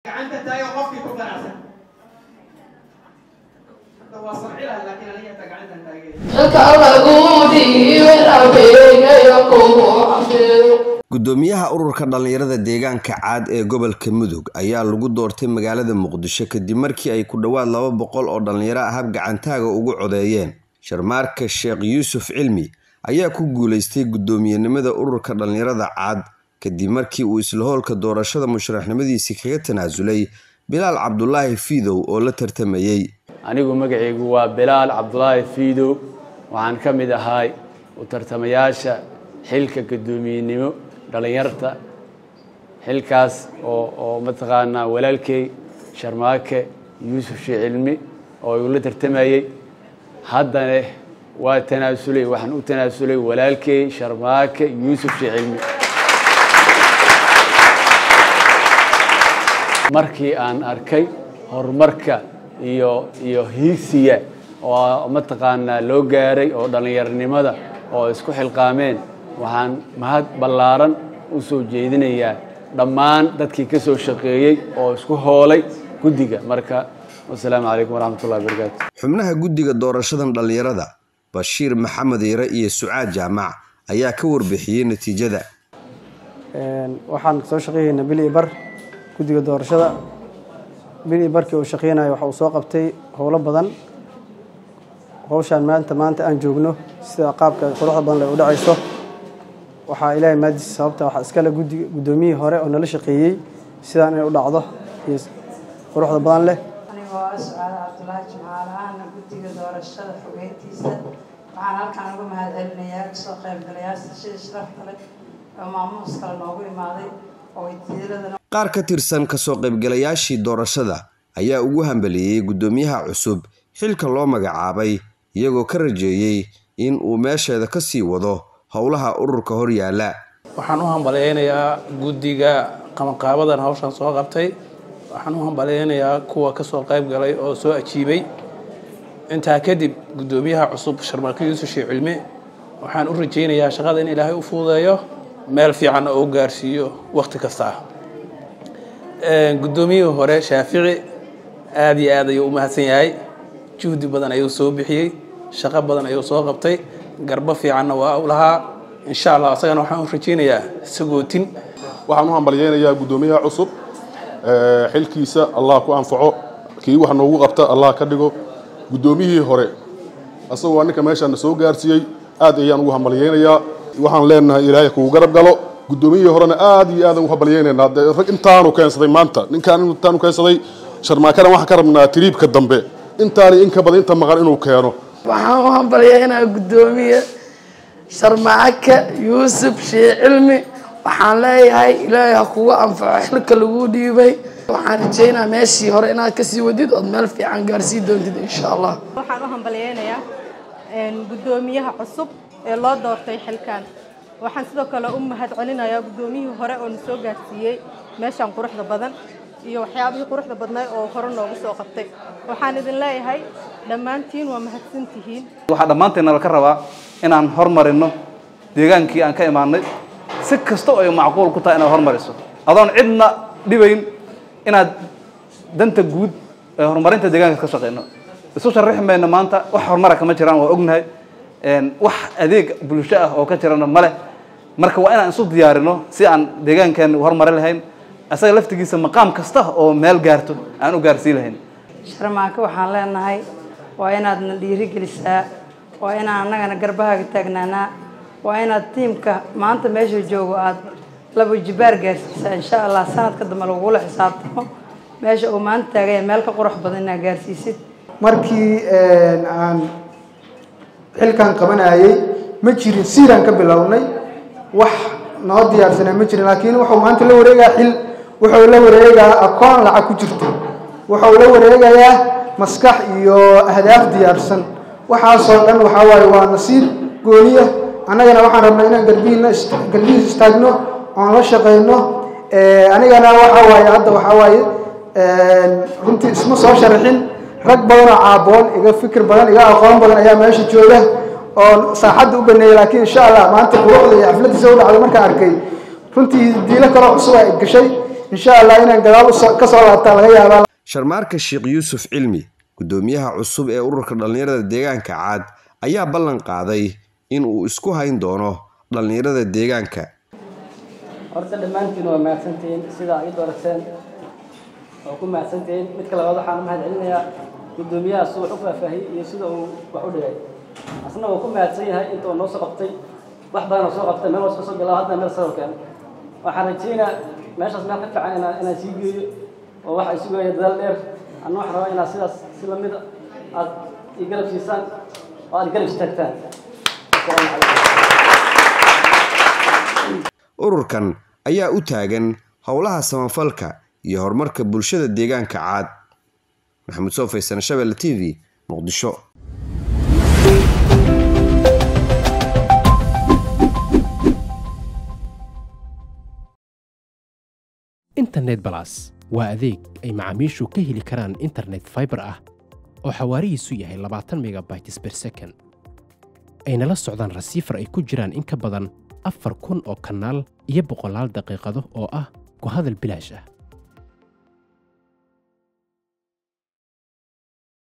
أنت تايو قفك كل عسل تواصل عليها لكن هي تقعد أنت gudoomiyaha ururka dhalinyarada deegaanka caad ee gobolka Mudug ayaa lagu doortay magaalada Muqdisho kadib markii ay ku dhawaad 200 oo dhalinyaro ah gacantaaga ugu codeeyeen Sharmaarka Sheekh Yuusuf Cilmi ayaa ku guuleystay gudoomiyenimada ururka dhalinyarada caad kadib markii uu isla howlka doorashada musharaxnimadiisa kaga tanaasulay Bilaal Cabdullaahi Fiidow oo la tartamayay anigu magacaygu waa Bilaal Cabdullaahi Fiidow waxaan ka mid ahay u tartamayaasha xilka gudoomiyenimo dhalinyarta xilkaas oo mataqaana walaalkay Sharmaake Yuusuf Cilmi oo uu la tartamayay haddana waa tanaasulay waxaan u tanaasulay walaalkay Sharmaake Yuusuf Cilmi markii aan arkay horumarka iyo hiisiga oo mataqaana loo gaaray oo dhalinyaranimada oo isku xilqaameen waxaan mahad ballaaran u soo jeedinayaa dhammaan dadkii ka soo shaqeeyay oo isku hoolay guddiga marka wassalaamu calaykum waraxmatullaahi wabarakaatuh xubnaha guddiga doorashadan dhalinyarada Bashiir Maxamed Yare iyo Sucaad Jaamac ayaa ka warbixiyay natiijada waxaan soo shaqeeynaa Billy Bar guddiga doorashada Billy Barkii oo shaqeynaayo waxa uu soo qabtay howlo badan hawshan maanta aan joogno sida qaabka quruxda badan leh u dhacayso waxa Ilaahay maadis sababta waxa iska la gudoomiye hore oo nala shaqeeyay sidaan ay u dhacdo quruxda badan leh anigoo Sucaad Cabdullaahi Jimcaalaana guddiga doorashada xogeyntiisa waxaan halkaan uga mahadcelinayaa soo qaybgalayaasha sharafta leh oo maamuuska loogu imaaday oo tiirada qaar ka tirsan ka soo qaybgalayaashii doorashada ayaa ugu hambaliyay gudoomiyaha cusub xilka loo magacaabay iyagoo ka rajeeyay in uu meesheeda ka sii wado howlaha ururka hor yaala waxaan u hambaleynayaa guddiga qabanqaabadan hawshan soo qabtay waxaan u hambaleynayaa kuwa ka soo qayb galay oo soo ajiibay intaa kadib gudoomiyaha cusub Sharmaake Yuusuf Cilmi waxaan u rajeynayaa shaqada in Ilaahay u fududeeyo meel fiican oo gaarsiiyo waqti kasta gudoomiyaha hore Shaafici aad iyo aad ayuu u mahadsan yahay juhdi badan ayuu soo bixiyay shaqo badan ayuu soo qabtay garba fiicanna waa u lahaa insha Allah asagana waxaan u rajeynayaa sagootin waxaan u hambalyeeynaa gudoomiyaha cusub xilkiisa Allah ku anfaco kii wax noogu qabta Allah ka dhigo gudoomiyihii hore asagoo ninka meeshan soo gaarsiiyay aad ayaan ugu hambalyeynayaa waxaan leenahay Ilaahay ku garab galo gudoomiyihii horena aad iyo aad ugu hambalyeynaa rag intaanu keensaday maanta ninkan intaanu keensaday Sharmaakana waxa ka rabnaa tiriibka dambe intaani in ka badan inta maqan inuu keeno waxaan u hambalyeynaa gudoomiye Sharmaake Yuusuf Cilmi waxaan leeyahay Ilaahay ha kugu anfaco xilka lagu dhiibay waxaan rajeynayaa meeshii hore inaad ka sii wadid oo meel fiican gaarsiin doontid insha Allah waxaan u hambalyeynayaa gudoomiyaha cusub ee loo doortay xilkan waxaan sidoo kale u mahadcelinayaa gudoomiyihii hore oo soo gaarsiiyay meeshan quruxda badan iyo waxyaabihii quruxda badnaa oo hore noogu soo qabtay waxaan idin leeyahay dhammaantiin waa mahadsantihiin waxa dhammaanteena la ka rabaa inaan hormarino deegaankii aan ka imaanay si kasta oo ay macquul ku tahay inaad hormariso adoon cidna dhibayn inaad danta guud ee horumarinta deegaanka ka shaqeyno isu sharaxmayna maanta wax horumar kama jiraan waa ognahay wax adeeg bulsho ah oo ka jirana male marka waa inaan isu diyaarino si aan deegaankan horumar lahayn asaga laftigiisa maqaam kasta oo meel gaarto aan u gaarsiin lahayn Sharmaake waxaan leenahay waa inaad na dhiirigelisaa waa inaan annagana garbahaaga taagnaanaa waa inaad tiimka maanta meesha joogo aad laba jibaar gaarsiisaa insha Allah sanadka dambe lagu la xisaabtamo meesha uu maanta taagay meel ka qurux badan inaad gaarsiisid markii aan xilkan qabanayay ma jirin siiraan ka bilownay wax noo diyaarsanay ma jirin laakiin wuxuu maanta la wareegaa xil wuxuu la wareegaa akoon lacag ku jirto wuxuu la wareegayaa maskax iyo ahdaaf diyaarsan waxaasoo dhan waxa waaye waa nasiib gooniya anagana waxaan rabnaa inaan galbihiis istaagno oon la shaqeyno anigana waxa waaye hadda waxa waaye runtii isma soo sharaxin rag badan oo caaboon iga fikir badan iga aqoon badan ayaa meesha jooga oo saaxadda u baneeyay laakiin insha Allah maanta quruxda iyo xafladda soo dhacday markaan arkay runtii diilo kale cusub ay gashay insha allah inaan gadaal ka soo laabtaa laga yaabaa. Sharmaarka Sheekh Yuusuf Cilmi gudoomiyaha cusub ee ururka dhalinyarada deegaanka Caad ayaa ballan qaaday in uu isku hayn doono dhalinyarada deegaanka. horta dhamaantiin waa mahadsantiin sida ay doorteen oo ku mahadsantiin mid kale waxaan mahad celinayaa gudoomiyaha soo faahfaahiyay iyo sida uu wax u dhigay asna uu ku mahadsan yahay inta noo soo qabtay wax badan soo qabtay meel soo galaa hadda meel soo keen waxaan rajaynayaa meeshaas meel ka fiican inaan sii geeyo oo wax ay sugayaan dadaal dheer anna wax rabaa inaan sidaas si la mid aad igalab siisaan oo aad igalab istaagtaan. ururkan ayaa u taagan howlaha samafalka iyo horumarka bulshada deegaanka Caad. Maxamed Soo Faysan, Shabeelle TV, Muqdisho. internet plus waa adeeg ay macaamiishu ka heli karaan internet fiber ah oo xawaarihiisu yahay 20 megabytes per second ayna la socdaan rasiifar ay ku jiraan in ka badan 4,000 oo kanaal iyo 100 daqiiqado oo ah ku hadal bilaash ah.